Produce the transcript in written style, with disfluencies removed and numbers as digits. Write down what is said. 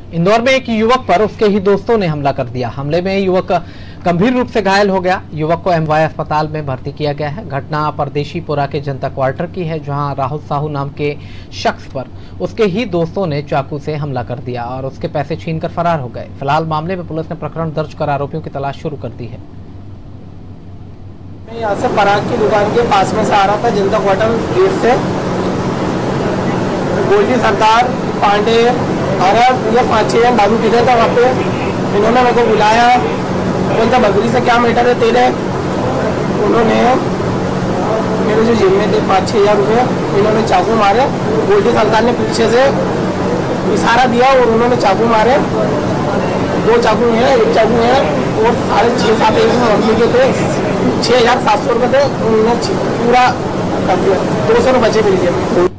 इंदौर में एक युवक पर उसके ही दोस्तों ने हमला कर दिया। हमले में युवक गंभीर रूप से घायल हो गया। युवक को एमवाय अस्पताल में भर्ती किया गया है। घटना परदेशीपुरा के जनता क्वार्टर की है, जहां राहुल साहू नाम के शख्स पर उसके ही दोस्तों ने चाकू से हमला कर दिया और उसके पैसे छीनकर फरार हो गए। फिलहाल मामले में पुलिस ने प्रकरण दर्ज कर आरोपियों की तलाश शुरू कर दी है। मैं यहाँ से पराग की दुकान के पास में से आ रहा था, जनता क्वार्टर गेट से। गोल्डी सरदार, पांडे, अरब, ये 5-6 जन दारू पी रहे थे वहाँ पे। इन्होंने मेरे को बुलाया, बोलता बकरी से क्या मैटर है तेरे। उन्होंने मेरे जो जेब में थे 5-6 हज़ार रुपये, इन्होंने चाकू मारे। गोल्डी सरदार ने पीछे से इशारा दिया और उन्होंने चाकू मारे। 2 चाकू हैं, 1 चाकू है और 6.5-7 मम्मी के थे। 6,700 रुपये थे, उन्होंने पूरा कर दिया। 200 रुपये बचे मेरी जेब में।